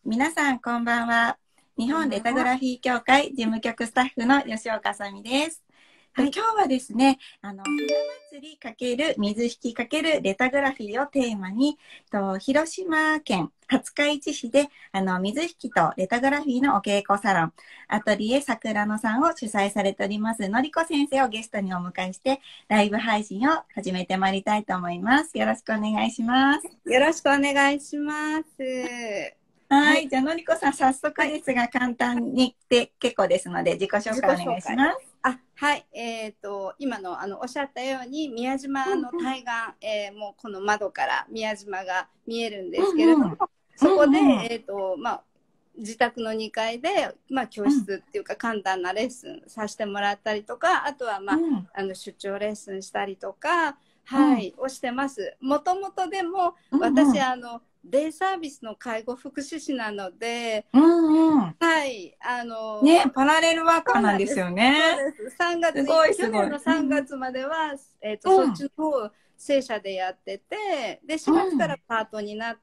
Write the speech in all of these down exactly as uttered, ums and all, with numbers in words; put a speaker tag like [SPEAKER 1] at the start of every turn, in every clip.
[SPEAKER 1] 皆さんこんばんは。日本レタグラフィー協会事務局スタッフの吉岡あさみです。はい、今日はですね、あの、ひな祭り×水引×レタグラフィーをテーマに、と広島県廿日市市で、あの、水引とレタグラフィーのお稽古サロン、アトリエ桜野さんを主催されております、のりこ先生をゲストにお迎えして、ライブ配信を始めてまいりたいと思います。よろしくお願いします。
[SPEAKER 2] よろしくお願いします。
[SPEAKER 1] はい、はい、じゃあのりこさん、早速ですが、はい、簡単にで結構ですので、自己紹介お願いします。
[SPEAKER 2] あ、はい、えっと、今の、あの、おっしゃったように、宮島の対岸、うんうん、えー、もうこの窓から宮島が見えるんですけれども、うんうん、そこで、うんうん、えっと、まあ、自宅のにかいで、まあ、教室っていうか、簡単なレッスンさせてもらったりとか、あとは、まあ、うん、あの、出張レッスンしたりとか、はい、うん、をしてます。もともとでも、私、うんうん、あの、デイサービスの介護福祉士なので、
[SPEAKER 1] うんうん、
[SPEAKER 2] はい、あの
[SPEAKER 1] ね、パラレルワーカーなんですよね。
[SPEAKER 2] そうです。さんがつ、
[SPEAKER 1] すごいすごい、
[SPEAKER 2] 去年のさんがつまでは、うん、えっと、うん、そっちの方、正社でやってて、で、しがつからパートになって、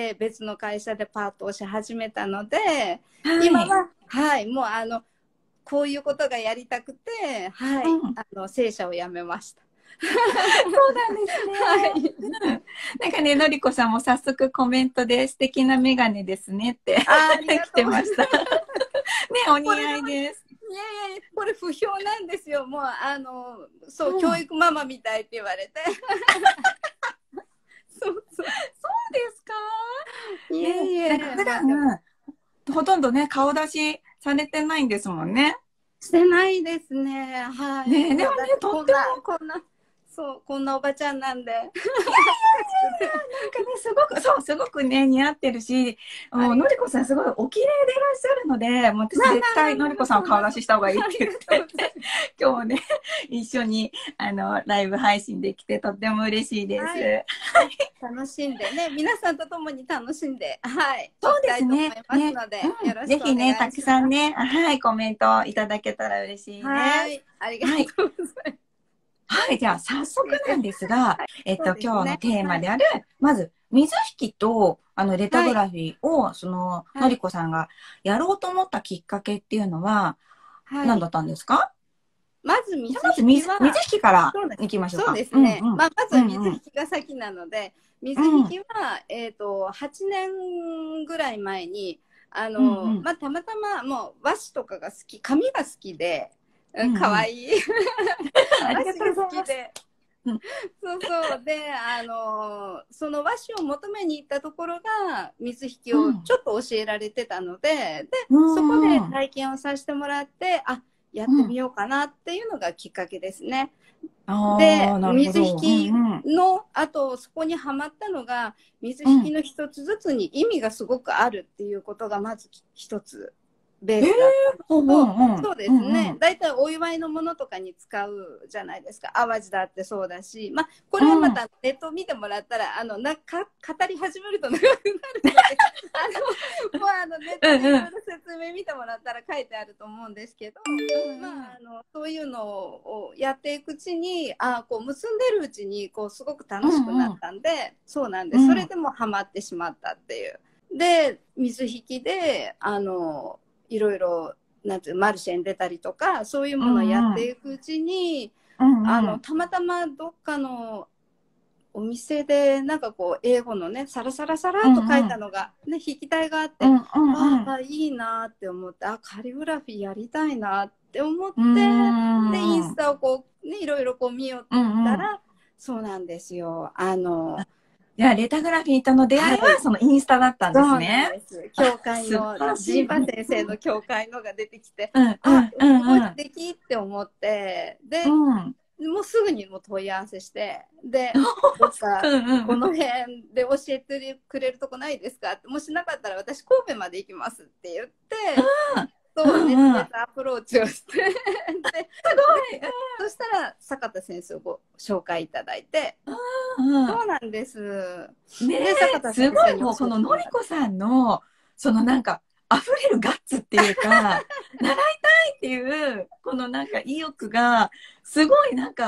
[SPEAKER 2] うん、別の会社でパートをし始めたので、はい、今は、はい、もうあの、こういうことがやりたくて、はい、うん、あの、正社を辞めました。
[SPEAKER 1] そうなんですね。はい。なんかね、のりこさんも早速コメントで素敵なメガネですねって来てました。ね、お似合いです。
[SPEAKER 2] いやいや、これ不評なんですよ。もう、あの、そう、うん、教育ママみたいって言われて。
[SPEAKER 1] そうそう。そうですか？
[SPEAKER 2] いえいえ。
[SPEAKER 1] 普段、まあ、ほとんどね、顔出しされてないんですもんね。
[SPEAKER 2] してないですね。はい。
[SPEAKER 1] ねえ、でもね、とっても。
[SPEAKER 2] こんな、そう、こんなおばちゃんなんで。いやいやいや
[SPEAKER 1] いや、なんかね、すごく、そう、すごくね、似合ってるし、もう、のりこさんすごいお綺麗でいらっしゃるので、もう私絶対のりこさんを顔出しした方がいいって言って、今日ね、一緒に、あの、ライブ配信できて、とっても嬉しいです。はい、
[SPEAKER 2] 楽しんでね、皆さんと共に楽しんで、はい。
[SPEAKER 1] そうですね。
[SPEAKER 2] ね、うん、
[SPEAKER 1] ぜひね、たくさんね、はい、コメントいただけたら嬉しいです。
[SPEAKER 2] はい。ありがとうございます。
[SPEAKER 1] はい、じゃあ早速なんですが、はい、えっと、ね、今日のテーマである、はい、まず、水引と、あの、レタグラフィーを、はい、その、のりこさんがやろうと思ったきっかけっていうのは、はい、何だったんですか？
[SPEAKER 2] まず水引
[SPEAKER 1] まず水、水引から行きましょうか。
[SPEAKER 2] そうですね。うんうん、まあ、まずは水引が先なので、うんうん、水引は、えっと、はちねんぐらい前に、あの、うんうん、まあ、たまたまもう和紙とかが好き、紙が好きで、かわいい。
[SPEAKER 1] ありがとうございます。
[SPEAKER 2] そうそう。で、あの、その和紙を求めに行ったところが、水引をちょっと教えられてたので、うん、で、そこで体験をさせてもらって、あ、やってみようかなっていうのがきっかけですね。うん、で、水引の、あと、そこにはまったのが、水引の一つずつに意味がすごくあるっていうことが、まず一つ。ベースだったのと、えーうんうん、そうですね。だいたいお祝いのものとかに使うじゃないですか。淡路だってそうだし、まあ、これはまたネットを見てもらったら、あの、なか、語り始めると長くなるので、あの、もうあの、ネットでいろいろ説明見てもらったら書いてあると思うんですけど、うんうん、まあ、あの、そういうのをやっていくうちに、あこう、結んでるうちに、こう、すごく楽しくなったんで、うんうん、そうなんです。それでもハマってしまったっていう。で、水引で、あの、いろいろなんていうマルシェに出たりとかそういうものをやっていくうちに、うんうん、あのたまたまどっかのお店でなんかこう英語のねサラサラサラっと書いたのが、ね、筆記体があって、うんうんうん、ああいいなって思ってあカリグラフィーやりたいなって思って、うんうん、でインスタをこう、ね、いろいろこう見よったら、うんうん、そうなんですよあの
[SPEAKER 1] じゃあ、レタグラフィーとの出会いは、そのインスタだったんですね。
[SPEAKER 2] そうなんです。教会の、ジーパ先生の教会のが出てきて、うん、あ、うん、これできって思って、で、うん、もうすぐにも問い合わせして、で、どっか、この辺で教えてくれるとこないですかって、もしなかったら私神戸まで行きますって言って、うんそう、うんうん、熱烈アプローチをしてです
[SPEAKER 1] ごい、
[SPEAKER 2] そしたら坂田先生をご紹介いただいて、うん、そうなんです。
[SPEAKER 1] ねえ、坂田先生すごいもうこののりこさんのそのなんか溢れるガッツっていうか習いたいっていうこのなんか意欲がすごいなんか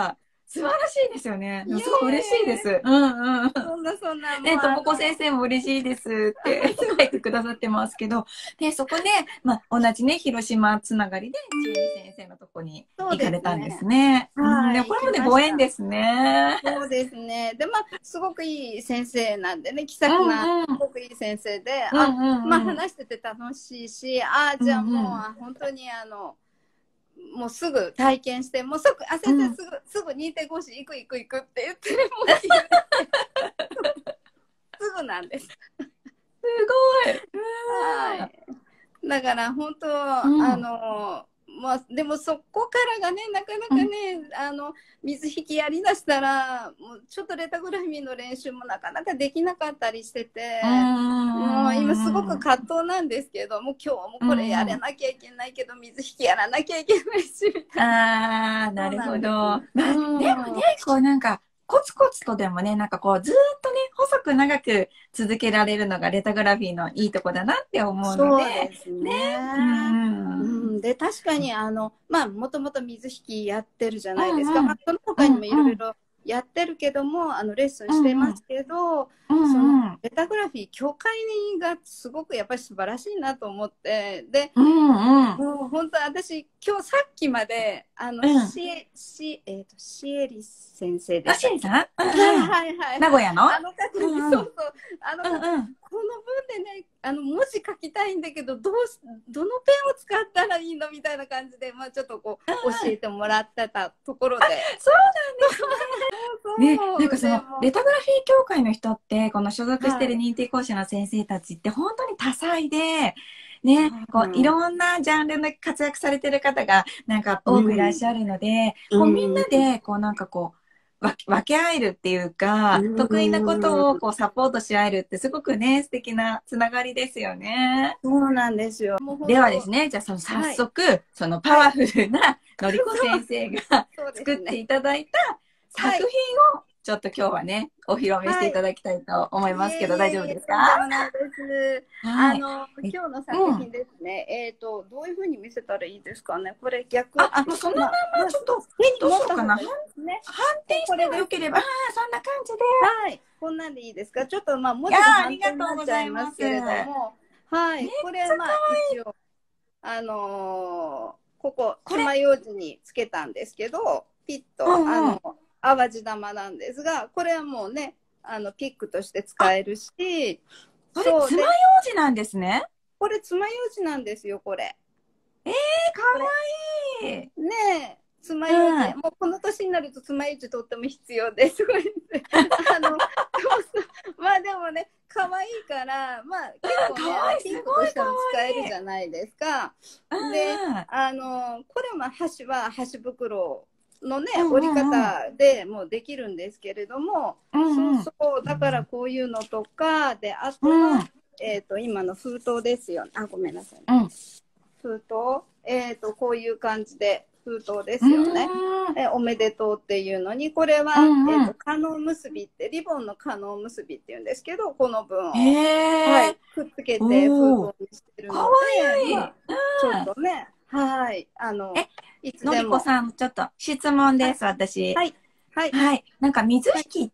[SPEAKER 1] 素晴らしいですよね。すごい嬉しいです。うんうん。
[SPEAKER 2] そんなそんな。
[SPEAKER 1] ね、ともこ先生も嬉しいですって書いてくださってますけど、で、そこで、まあ、同じね、広島つながりで、ちえみ先生のとこに行かれたんですね。う、ね、うん、でこれもね、ご縁ですね。
[SPEAKER 2] そうですね。で、まあ、すごくいい先生なんでね、気さくな、うんうん、すごくいい先生で、うんうんうん、あ、まあ、話してて楽しいし、ああ、じゃあもう、うんうん、本当にあの、もうすぐ体験して、もうすぐ、あ、先生すぐ、うん、すぐ認定講師行く行く行くって言って、もうすぐなんです。す
[SPEAKER 1] ごい。
[SPEAKER 2] はい。だから本当、うん、あの、まあ、でもそこからがね、なかなかね、うん、あの、水引きやりだしたら、もうちょっとレタグラフィーの練習もなかなかできなかったりしてて、もう今すごく葛藤なんですけど、もう今日もこれやらなきゃいけないけど、水引きやらなきゃいけないし、みたいな。
[SPEAKER 1] ああ、なるほど。まあ、でもね、こうなんか、コツコツとでもね、なんかこう、ずっとね、細く長く続けられるのがレタグラフィーのいいとこだなって思うので。
[SPEAKER 2] そうですね。ね、うん、うん。で、確かに、あの、まあ、もともと水引きやってるじゃないですか。うんうん、まあ、その他にもいろいろやってるけども、うんうん、あの、レッスンしてますけど、うんうん、その、レタグラフィー協会がすごくやっぱり素晴らしいなと思って、で、うんうん、もう本当私、今日さっきまで、あの、うん、シエ、シ、えっと、シエリ先生でした。
[SPEAKER 1] シエリさん、はい
[SPEAKER 2] はいはい。
[SPEAKER 1] 名古屋の
[SPEAKER 2] あの方に、うんうん、そうそう。あの方、うんうん、この文でね、あの、文字書きたいんだけど、どうし、どのペンを使ったらいいのみたいな感じで、まあちょっとこう、うんうん、教えてもらってたところで。
[SPEAKER 1] そうなんですね。ね、なんかその、レタグラフィー協会の人って、この所属してる認定講師の先生たちって本当に多彩で、ね、こう、いろんなジャンルの活躍されてる方が、なんか多くいらっしゃるので、うん、こう、みんなで、こう、なんかこう、分け合えるっていうか、うん、得意なことをこうサポートし合えるってすごくね、素敵なつながりですよね。
[SPEAKER 2] そうなんですよ。
[SPEAKER 1] ではですね、じゃあその早速、はい、そのパワフルなのりこ先生が作っていただいた作品をちょっと今日はね、お披露目していただきたいと思いますけど、はい、大丈夫ですか？
[SPEAKER 2] とんでもないです。はい、あの、今日の作品ですね、うん、えっと、どういうふうに見せたらいいですかね。これ逆。
[SPEAKER 1] あ、あもうそのままちょっと、どうしようかな。ね、反転してもよければ、ああ、そんな感じで。
[SPEAKER 2] はい、こんなんでいいですか。ちょっとまあ、文字が反転になっちゃいますけれども、はい、これまあ、一応、あのー、ここ、爪楊枝につけたんですけど、ピッと、うんうん、あの、淡路玉なんですが、これはもうね、あの、ピックとして使えるし、
[SPEAKER 1] それ、爪楊枝なんですね。
[SPEAKER 2] これ、爪楊枝なんですよ、これ。
[SPEAKER 1] えー、かわいい。
[SPEAKER 2] ねえ、爪楊枝、うん、もうこの年になると爪楊枝とっても必要ですごいです。あの、そうそう。まあでもね、可愛いから、まあ結構ね、ピンクとしても使えるじゃないですか。で、あの、これは箸は箸袋のね、折り方でもうできるんですけれども、うんうん、そうそう、だからこういうのとか、で、あとは、うん、えっと、今の封筒ですよ。あ、ごめんなさい。うん、封筒、えっと、こういう感じで封筒ですよね。え、おめでとうっていうのに、これは、うんうん、えっと、可能結びって、リボンの可能結びっていうんですけど、この分を、はい、くっつけて封筒にしてるので、かわいい、まあ、ちょっとね、はい、あの、
[SPEAKER 1] いつでも。のりこさん、ちょっと質問です、はい、私。
[SPEAKER 2] はい。はい。
[SPEAKER 1] はい。なんか水引きって、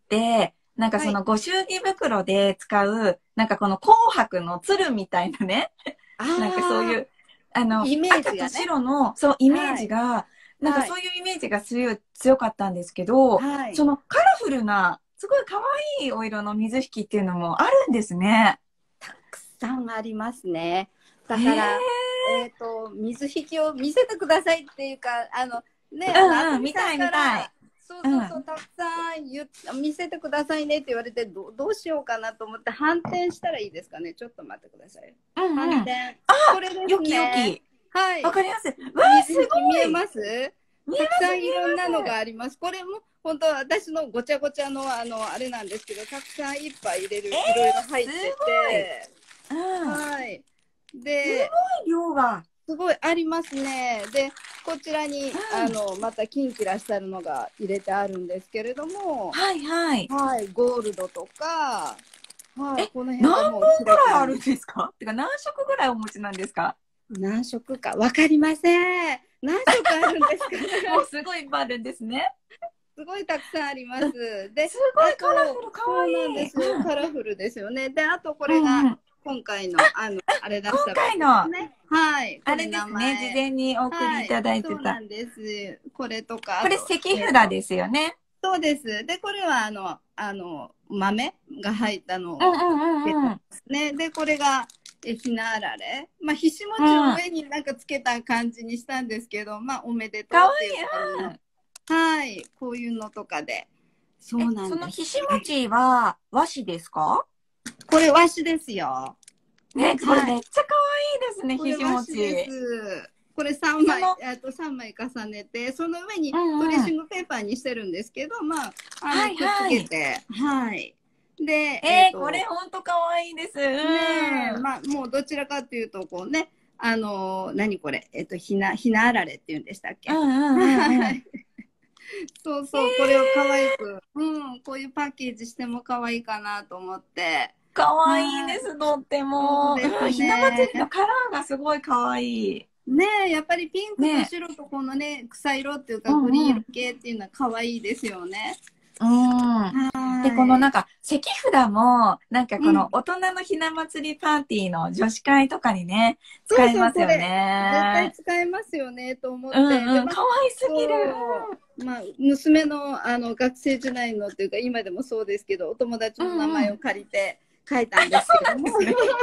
[SPEAKER 1] なんかそのご祝儀袋で使う、なんかこの紅白の鶴みたいなね。なんかそういう、あの、イメージがね、赤と白の、そう、イメージが、はい、なんかそういうイメージが強い、強かったんですけど、はい、そのカラフルな、すごい可愛いお色の水引きっていうのもあるんですね。
[SPEAKER 2] たくさんありますね。だから、えっと、水引きを見せてくださいっていうか、あの、ね、
[SPEAKER 1] うんうん、あの、見たい見たい。
[SPEAKER 2] そうそうそう、うん、たくさん言見せてくださいねって言われてど、どうしようかなと思って反転したらいいですかね。ちょっと待ってください。うんうん、反転。
[SPEAKER 1] あ、これですね。よきよき。
[SPEAKER 2] はい。
[SPEAKER 1] わかります。わ
[SPEAKER 2] あ、すごい。見えますたくさんいろんなのがあります。これも、本当私のごちゃごちゃの、あの、あれなんですけど、たくさんいっぱい入れる、いろいろ入ってて。
[SPEAKER 1] うん、
[SPEAKER 2] はい。で、
[SPEAKER 1] すごい量が。
[SPEAKER 2] すごいありますね。で、こちらに、うん、あの、またキンキラしたのが入れてあるんですけれども、
[SPEAKER 1] はいはい。
[SPEAKER 2] はい、ゴールドとか、
[SPEAKER 1] はい、え、この辺何本ぐらいあるんですか？てか何色ぐらいお持ちなんですか？
[SPEAKER 2] 何色かわかりません。何色あるんですかね。
[SPEAKER 1] もうすごいいっぱいあるんですね。
[SPEAKER 2] すごいたくさんあります。で、
[SPEAKER 1] すごいカラフル、かわいい。
[SPEAKER 2] そうなんですよ。カラフルですよね。で、あとこれが今回の、あの、あれ出した
[SPEAKER 1] 今回の、
[SPEAKER 2] ね。はい。
[SPEAKER 1] あれですね、事前にお送りいただいてた。
[SPEAKER 2] そうなんです。これとか。
[SPEAKER 1] これ、石札ですよね。
[SPEAKER 2] そうです。で、これは、あの、あの、豆が入ったのを
[SPEAKER 1] うんうんうんうん。
[SPEAKER 2] ね。で、これが、え、ひなあられ。まあ、ひし餅を上になんかつけた感じにしたんですけど、まあ、おめでとうっていう感じの。はい、こういうのとかで。そうなんです。
[SPEAKER 1] そのひし餅は和紙ですか？
[SPEAKER 2] これ和紙ですよ。
[SPEAKER 1] ね、これめっちゃ可愛いですね、ひし餅。
[SPEAKER 2] です。これさんまい、えっとさんまい重ねて、その上にトレーシングペーパーにしてるんですけど、うんうん、まあ、あの、はいはい、くっつけて、はい。で、
[SPEAKER 1] えー、これほんと可愛いです。
[SPEAKER 2] ねえ、まあ、もうどちらかというと、こうね、あのー、何これ、えっと、ひな、ひなあられって言うんでしたっけ？うんうんうん、うん。そうそう、これを可愛く、うん、こういうパッケージしても可愛いかなと思って。
[SPEAKER 1] 可愛いです、とっても。ね、うん、ひな祭りのカラーがすごい可愛い。
[SPEAKER 2] ねえ、やっぱりピンクと白とこのね、草色っていうか、グリーン色系っていうのは可愛いですよね。
[SPEAKER 1] うん。で、このなんか、石札も、なんかこの大人のひな祭りパーティーの女子会とかにね、使えますよね。
[SPEAKER 2] そうそう、絶対使えますよね、と思って。
[SPEAKER 1] うんうん、可愛すぎる。
[SPEAKER 2] まあ、娘の、あの、学生時代のっていうか、今でもそうですけど、お友達の名前を借りて書いたんですけども。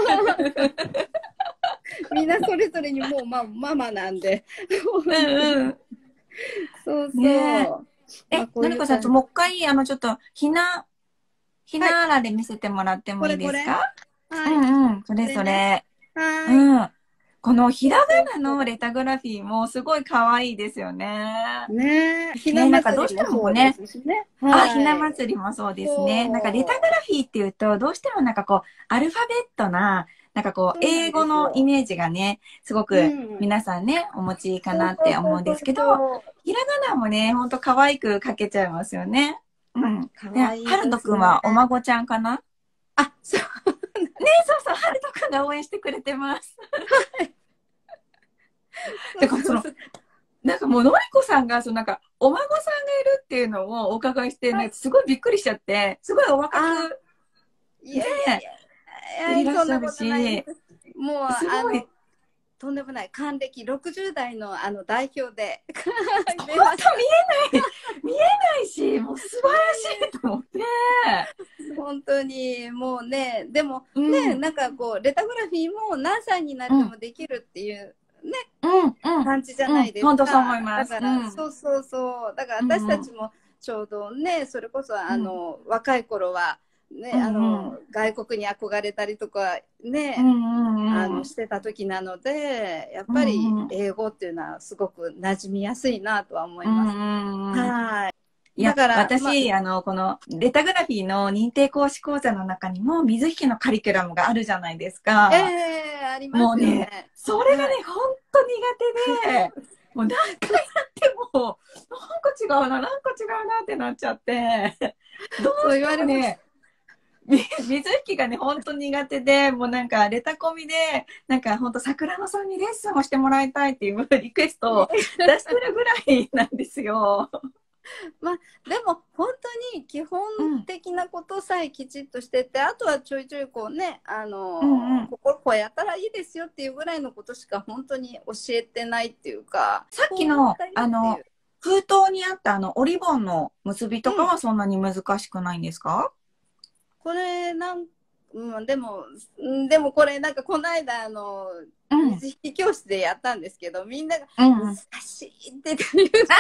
[SPEAKER 2] みんなそれぞれにもう、まあ、ママなんで。うんうん。そうそう。ね
[SPEAKER 1] え、まあ、のりこさん、もう一回、あの、ちょっと、ひな、ひなあられ見せてもらってもいいですか？はい。うんうん。それそれ。はい。うん。このひらがなのレタグラフィーもすごい可愛いですよね。
[SPEAKER 2] ねえ。ひな祭りもそうですしね。
[SPEAKER 1] あ、ひな祭りもそうですね。なんかレタグラフィーっていうと、どうしてもなんかこう、アルファベットな、なんかこう、英語のイメージがね、すごく皆さんね、お持ちかなって思うんですけど、ひらがなもね、ほんと可愛く書けちゃいますよね。うん。かわいい。はるとくんはお孫ちゃんかな？あ、そう。ね、そうそう、はるとくんが応援してくれてます。はい。だからその、なんかもうのりこさんが、そのなんか、お孫さんがいるっていうのをお伺いしてね、すごいびっくりしちゃって、すごいお若く、
[SPEAKER 2] いやいやいや、いらっしゃるし、もう、
[SPEAKER 1] すごい。
[SPEAKER 2] とんでもない。還暦ろくじゅう代のあの代表で。
[SPEAKER 1] 本当見えない、見えないし、もう素晴らしいと思って。
[SPEAKER 2] 本当に、もうね、でもね、うん、なんかこう、レタグラフィーも何歳になってもできるっていうね、うんうん、感じじゃないですか。
[SPEAKER 1] 本当そう思います。
[SPEAKER 2] だから、うん、そうそうそう。だから私たちもちょうどね、それこそあの、うん、若い頃は、ね、あの、うん、外国に憧れたりとかね、うんうんうん、あのしてた時なので、やっぱり英語っていうのはすごく馴染みやすいなとは思います。うんうん、はい。いや、だから私、まあ、あの、このレタグラフィーの認定講師講座の中にも水引のカリキュラムがあるじゃないですか。ええー、ありますよね。もうね、それがね、ほんと苦手で、もう何回やっても、なんか違うな、なんか違うなってなっちゃって、どうしてもね、水引がね、ほんと苦手で、もうなんか、レタコミで、なんかほんと桜野さんにレッスンをしてもらいたいっていうリクエストを出してるぐらいなんですよ。まあ、でも本当に基本的なことさえきちっとしてて、うん、あとはちょいちょいこうね、あの、うんうん、こここうやったらいいですよっていうぐらいのことしか本当に教えてないっていうか。さっきの、あの、封筒にあったあの、おリボンの結びとかはそんなに難しくないんですか？うん、これなんうん、でも、でもこれなんかこの間あの、水引教室でやったんですけど、みんなが難しいって言うから、うん、そうなんだ。そうで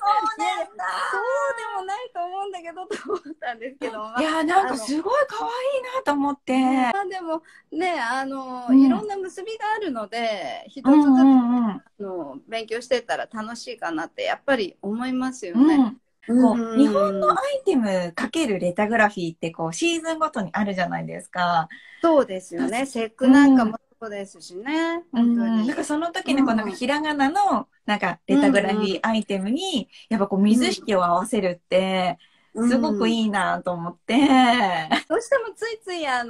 [SPEAKER 2] もないと思うんだけどと思ったんですけど、まあ、いやなんかすごい可愛いなと思って。まあでもね、あの、うん、いろんな結びがあるので、一つずつ、うんうんうん、あの勉強してたら楽しいかなってやっぱり思いますよね。うんこう日本のアイテムかけるレタグラフィーってこうシーズンごとにあるじゃないですか。そうですよね。節句なんかもそうですしね。うん、本当に。なんかその時のこのひらがなのなんかレタグラフィーアイテムにやっぱこう水引を合わせるってすごくいいなと思って。うん、どうしてもついついあの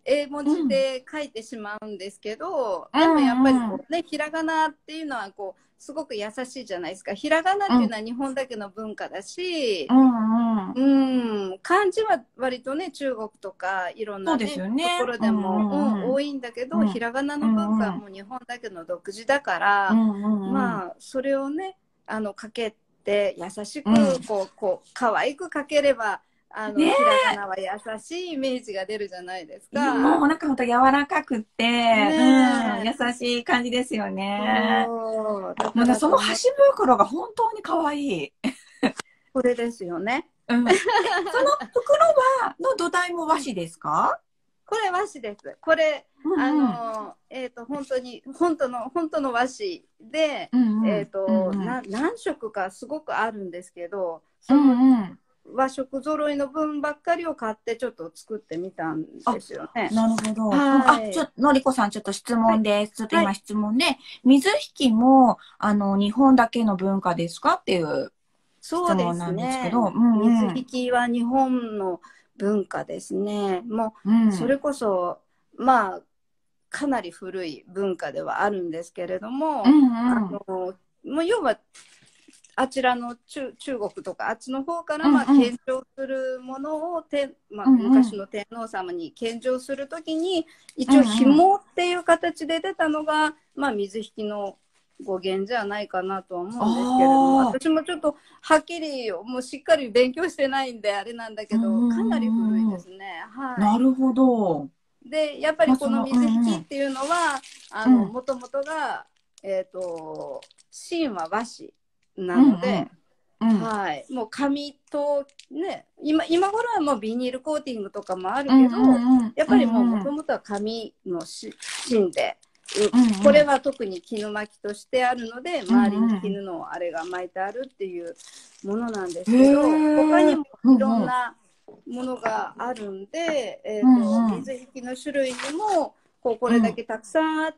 [SPEAKER 2] 英文字で書いてしまうんですけど、うん、でもやっぱりこうね、ひらがなっていうのはこうすごく優しいじゃないですか。ひらがなっていうのは日本だけの文化だし、うんうん、うん、漢字は割とね、中国とかいろんな、ねね、ところでも、うんうん、多いんだけど、うん、ひらがなの文化はもう日本だけの独自だから、うんうんうん、まあそれをね、あのかけて優しくこう、うん、こう可愛く書ければ、あの、ね、ひらがなは優しいイメージが出るじゃないですか。
[SPEAKER 1] もうなんかほんと柔らかくて、ね、うん、優しい感じですよね。そうだからその箸袋が本当に可愛い。
[SPEAKER 2] これですよね。
[SPEAKER 1] うん、その袋はの土台も和紙ですか？
[SPEAKER 2] これ和紙です。これ、うんうん、あのえっ、ー、と本当に本当の本当の和紙で、うんうん、えっ、ー、と、うんうん、な何色かすごくあるんですけど、その、うんうん、和食揃いの分ばっかりを買ってちょっと作ってみたんですよね。
[SPEAKER 1] なるほど。はい、あ、ちょっとのりこさんちょっと質問です。はい、ちょっと今質問で、はい、水引きもあの日本だけの文化ですかっていう質問なんですけど、
[SPEAKER 2] そうですね。うんうん、水引きは日本の文化ですね。もう、うん、それこそまあかなり古い文化ではあるんですけれども、うんうん、あのもう要はあちらの 中, 中国とかあっちの方からまあ献上するものをて、まあ、昔の天皇様に献上するときに一応紐っていう形で出たのが、まあ、水引きの語源じゃないかなとは思うんですけれども、私もちょっとはっきりもうしっかり勉強してないんであれなんだけど、かなり古いですね。はい、
[SPEAKER 1] なるほど。
[SPEAKER 2] でやっぱりこの水引きっていうのは、あのもともとが、えーと、神は和紙なので、うんうん、はい、もう紙とね、今今頃はもうビニールコーティングとかもあるけど、うんうんうん、やっぱりもうもともとは紙の芯で、うんうん、これは特に絹巻きとしてあるので、周りに絹のあれが巻いてあるっていうものなんですけど、他にもいろんなものがあるんで、えーとうんうん、水引きの種類にもこうこれだけたくさんあって、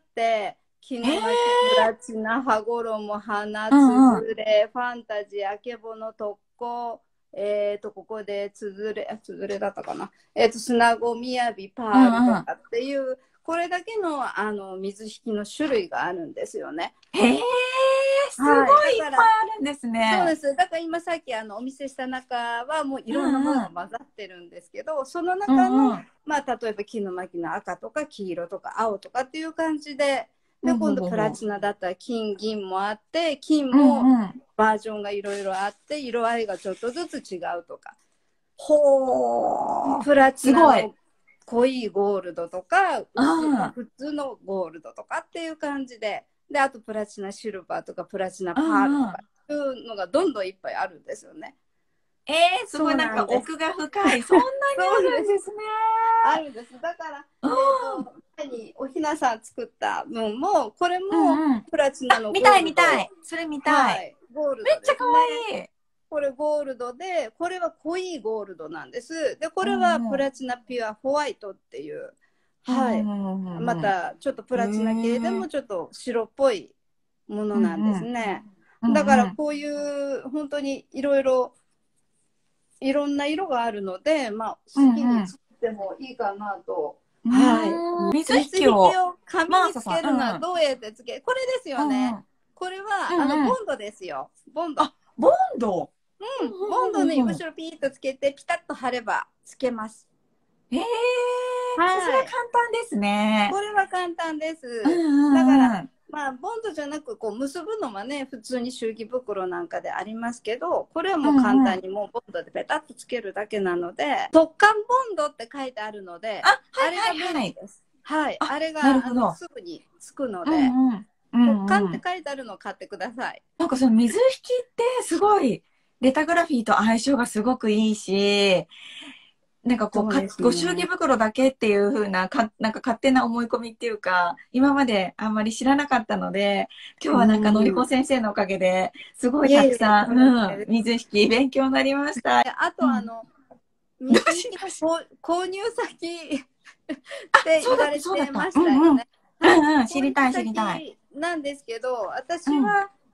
[SPEAKER 2] 絹巻き、プラチナ、羽衣、花、つづれ、ファンタジー、あけぼの、特攻、えっ、ー、と、ここでつづれ、つづれだったかな。えっ、ー、と、砂子、みやび、パールとかっていう、うんうん、これだけの、あの、水引きの種類があるんですよね。
[SPEAKER 1] へー、すごい、はい、いっぱいあるんですね。
[SPEAKER 2] そうです。だから今さっきあのお見せした中はもういろんなものが混ざってるんですけど、うんうん、その中の、うんうん、まあ、例えば絹巻きの赤とか黄色とか青とかっていう感じで、で今度プラチナだったら金銀もあって金もバージョンがいろいろあって色合いがちょっとずつ違うとか、
[SPEAKER 1] ほー、
[SPEAKER 2] プラチナの濃いゴールドとか普通のゴールドとかっていう感じで、であとプラチナシルバーとかプラチナパールとかいうのがどんどんいっぱいあるんですよね。
[SPEAKER 1] えー、すごいなんか奥が深い。そんなにあるんですね。
[SPEAKER 2] あるんです。だから、えーと、前におひなさん作った分も、これもプラチナのゴールド、うんうん、
[SPEAKER 1] 見たい見たい。それ見たい。はい、
[SPEAKER 2] ゴールドですね。
[SPEAKER 1] めっちゃ可愛い。
[SPEAKER 2] これゴールドで、これは濃いゴールドなんです。で、これはプラチナピュアホワイトっていう、うんうん、はい。また、ちょっとプラチナ系でもちょっと白っぽいものなんですね。うんうん、だから、こういう、本当にいろいろ、いろんな色があるので、まあ、好きに作ってもいいかなと。うんうん、はい。水引きを紙につけるのはどうやってつける、これですよね。うんうん、これは、うんうん、あの、ボンドですよ。ボンド。
[SPEAKER 1] あ、ボンド
[SPEAKER 2] うん。ボンドに後ろピーッとつけて、ピタッと貼ればつけます。
[SPEAKER 1] えー、はい。それは簡単ですね。
[SPEAKER 2] これは簡単です。うんうんうん、だから、まあ、ボンドじゃなくこう結ぶのはね、普通に祝儀袋なんかでありますけど、これはもう簡単にもうボンドでペタッとつけるだけなので、うんうん、特貫ボンドって書いてあるので、
[SPEAKER 1] あ、はいはいはい、あれが便利です。
[SPEAKER 2] はい。あれがあのすぐにつくので、うんうんうんうん、特貫って書いてあるのを買ってください。
[SPEAKER 1] なんかその水引きってすごい、レタグラフィーと相性がすごくいいし、なんかこう、うね、ご祝儀袋だけっていう風なか、なんか勝手な思い込みっていうか、今まであんまり知らなかったので、今日はなんかのりこ先生のおかげで、すごいたくさん、うん、水引き勉強になりました。
[SPEAKER 2] あと、あの、うん、水引きの購入先って言われてましたよね。
[SPEAKER 1] うんうん、知りたい知りたい。
[SPEAKER 2] なんですけど、私は、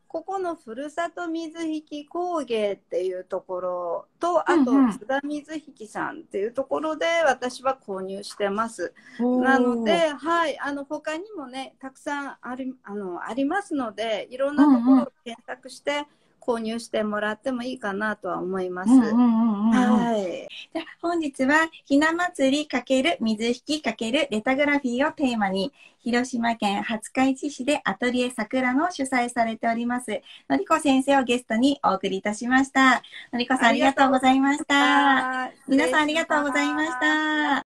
[SPEAKER 2] ここのふるさと水引工芸っていうところと、あと
[SPEAKER 1] うんうん
[SPEAKER 2] 津田水引さんっていうところで私は購入してます。
[SPEAKER 1] おー
[SPEAKER 2] なので、はい、あの他にもね、たくさんあり、あの、ありますので、いろんなところを検索して購入してもらってもいいかなとは思います。
[SPEAKER 1] うんうんうんうんうん。
[SPEAKER 2] はい。
[SPEAKER 1] じゃあ本日はひな祭り×水引×レタグラフィーをテーマに、広島県廿日市市でアトリエ桜の主催されております、のりこ先生をゲストにお送りいたしました。のりこさんありがとうございました。皆さんありがとうございました。